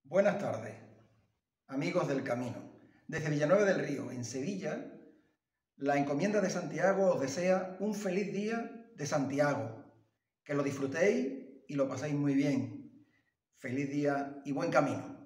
Buenas tardes, amigos del camino. Desde Villanueva del Río, en Sevilla, la Encomienda de Santiago os desea un feliz día de Santiago. Que lo disfrutéis y lo paséis muy bien. Feliz día y buen camino.